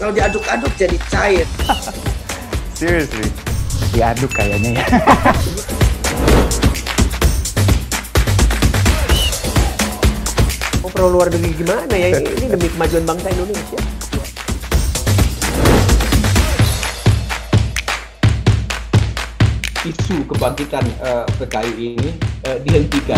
Kalau diaduk-aduk jadi cair. Seriously? Diaduk kayaknya ya. Oh, pro luar negeri gimana ya? Ini demi kemajuan bangsa Indonesia. Isu kebangkitan PKI ini dihentikan.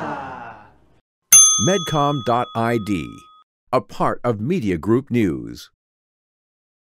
Medcom.id, a part of Media Group News.